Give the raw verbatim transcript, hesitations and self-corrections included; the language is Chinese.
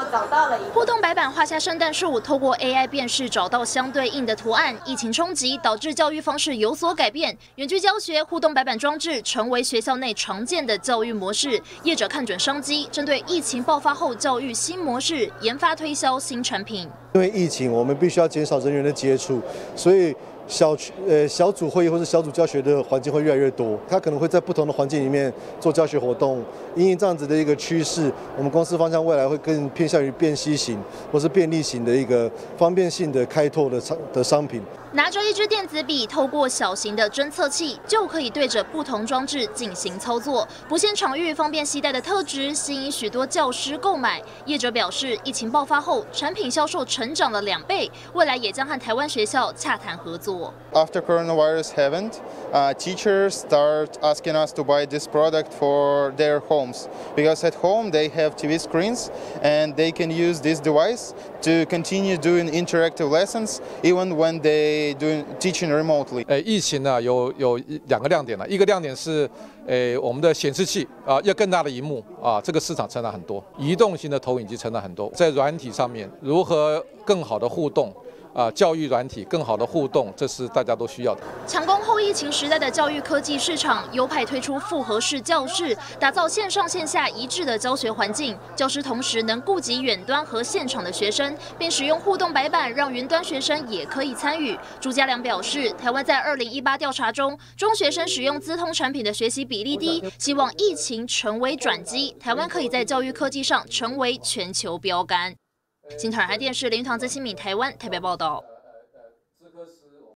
找到了一互动白板画下圣诞树，透过 A I 辨识找到相对应的图案。疫情冲击导致教育方式有所改变，远距教学、互动白板装置成为学校内常见的教育模式。业者看准商机，针对疫情爆发后教育新模式，研发推销新产品。 因为疫情，我们必须要减少人员的接触，所以小区呃小组会议或者小组教学的环境会越来越多。他可能会在不同的环境里面做教学活动。因应这样子的一个趋势，我们公司方向未来会更偏向于便携型或是便利型的一个方便性的开拓的商的商品。 拿着一支电子笔，透过小型的侦测器，就可以对着不同装置进行操作，不限场域、方便携带的特质，吸引许多教师购买。业者表示，疫情爆发后，产品销售成长了两倍，未来也将和台湾学校洽谈合作。 After coronavirus happened, uh, teachers start asking us to buy this product for their homes because at home they have T V screens and they can use this device to continue doing interactive lessons even when they doing teaching remotely. 呃，疫情呢有有两个亮点了，一个亮点是，呃，我们的显示器啊，要更大的萤幕啊，这个市场成长很多，移动型的投影机成长很多，在软体上面如何更好的互动。啊，教育软体更好的互动，这是大家都需要的。 抢攻后疫情时代的教育科技市场，优派推出复合式教室，打造线上线下一致的教学环境。教师同时能顾及远端和现场的学生，并使用互动白板，让云端学生也可以参与。朱家良表示，台湾在二零一八调查中，中学生使用资通产品的学习比例低，希望疫情成为转机，台湾可以在教育科技上成为全球标杆。新唐人电视林唐资新敏台湾台北报道。